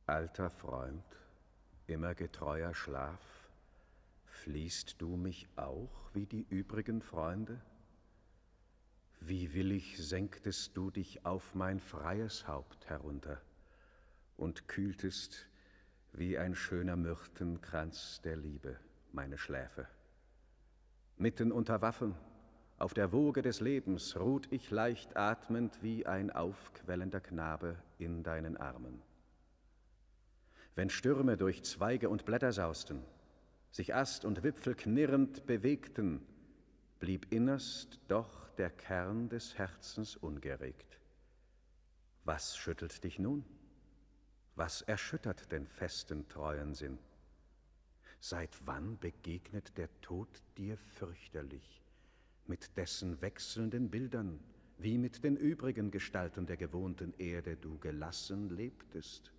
Alter Freund, immer getreuer Schlaf, fliehst du mich auch wie die übrigen Freunde? Wie willig senktest du dich auf mein freies Haupt herunter und kühltest wie ein schöner Myrtenkranz der Liebe meine Schläfe. Mitten unter Waffen, auf der Woge des Lebens, ruht ich leicht atmend wie ein aufquellender Knabe in deinen Armen. Wenn Stürme durch Zweige und Blätter sausten, sich Ast und Wipfel knirrend bewegten, blieb innerst doch der Kern des Herzens ungeregt. Was schüttelt dich nun? Was erschüttert den festen, treuen Sinn? Seit wann begegnet der Tod dir fürchterlich, mit dessen wechselnden Bildern, wie mit den übrigen Gestalten der gewohnten Erde du gelassen lebtest?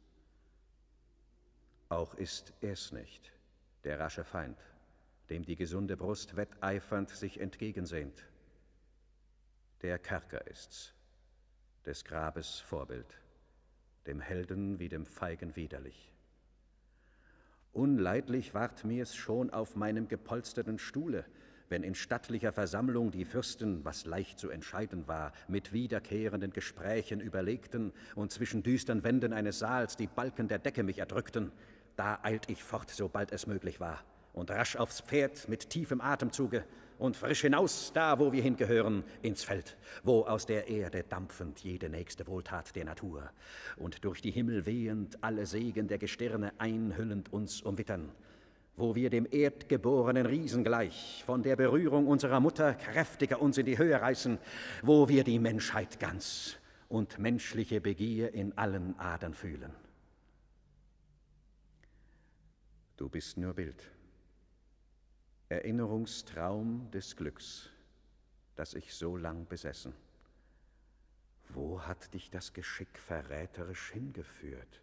Auch ist er's nicht, der rasche Feind, dem die gesunde Brust wetteifernd sich entgegensehnt. Der Kerker ist's, des Grabes Vorbild, dem Helden wie dem Feigen widerlich. Unleidlich ward mir's schon auf meinem gepolsterten Stuhle, wenn in stattlicher Versammlung die Fürsten, was leicht zu entscheiden war, mit wiederkehrenden Gesprächen überlegten und zwischen düstern Wänden eines Saals die Balken der Decke mich erdrückten. Da eilt ich fort, sobald es möglich war, und rasch aufs Pferd mit tiefem Atemzuge und frisch hinaus, da wo wir hingehören, ins Feld, wo aus der Erde dampfend jede nächste Wohltat der Natur und durch die Himmel wehend alle Segen der Gestirne einhüllend uns umwittern, wo wir dem erdgeborenen Riesen gleich von der Berührung unserer Mutter kräftiger uns in die Höhe reißen, wo wir die Menschheit ganz und menschliche Begier in allen Adern fühlen. Du bist nur Bild, Erinnerungstraum des Glücks, das ich so lang besessen. Wo hat dich das Geschick verräterisch hingeführt?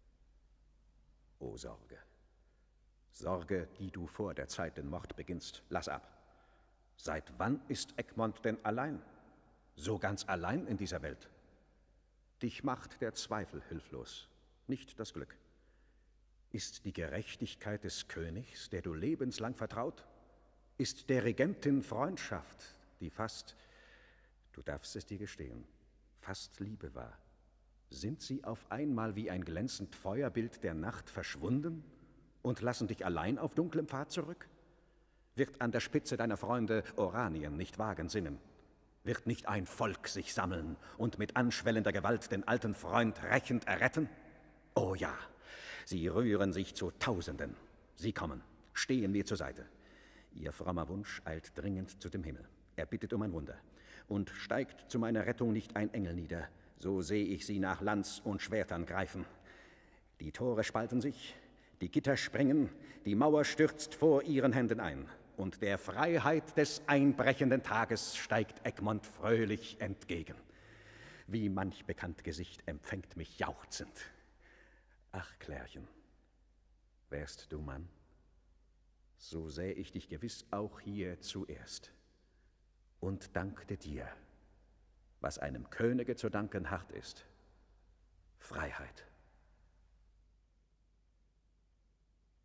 O Sorge, Sorge, die du vor der Zeit den Mord beginnst, lass ab. Seit wann ist Egmont denn allein? So ganz allein in dieser Welt? Dich macht der Zweifel hilflos, nicht das Glück. Ist die Gerechtigkeit des Königs, der du lebenslang vertraut? Ist der Regentin Freundschaft, die fast, du darfst es dir gestehen, fast Liebe war? Sind sie auf einmal wie ein glänzend Feuerbild der Nacht verschwunden und lassen dich allein auf dunklem Pfad zurück? Wird an der Spitze deiner Freunde Oranien nicht wagen sinnen? Wird nicht ein Volk sich sammeln und mit anschwellender Gewalt den alten Freund rächend erretten? Oh ja! Sie rühren sich zu Tausenden. Sie kommen, stehen mir zur Seite. Ihr frommer Wunsch eilt dringend zu dem Himmel. Er bittet um ein Wunder. Und steigt zu meiner Rettung nicht ein Engel nieder, so sehe ich sie nach Lanz und Schwertern greifen. Die Tore spalten sich, die Gitter sprengen, die Mauer stürzt vor ihren Händen ein. Und der Freiheit des einbrechenden Tages steigt Egmont fröhlich entgegen. Wie manch bekannt Gesicht empfängt mich jauchzend. Ach, Klärchen, wärst du Mann, so säh ich dich gewiss auch hier zuerst und dankte dir, was einem Könige zu danken hart ist, Freiheit.